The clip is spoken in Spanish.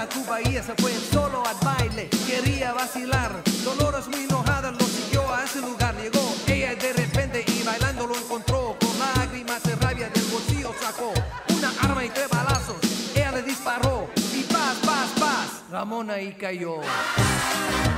Cuba y ella se fue solo al baile, quería vacilar. Dolores muy enojada lo siguió a ese lugar. Llegó ella de repente y bailando lo encontró. Con lágrimas de rabia del bolsillo sacó una arma y 3 balazos. Ella le disparó y paz, paz, paz. Ramón ahí cayó.